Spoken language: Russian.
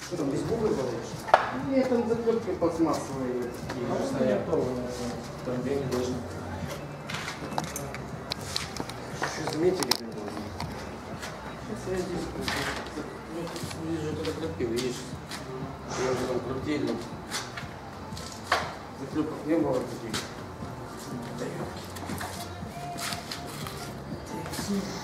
Что там, без бугры говоришь? Нет, там заклепки пластмассовые такие стоят. Там где не должны. Что заметили, блин? Сейчас я здесь вижу, это заклепки, видишь? Я уже там крутили. Заклепок не было таких.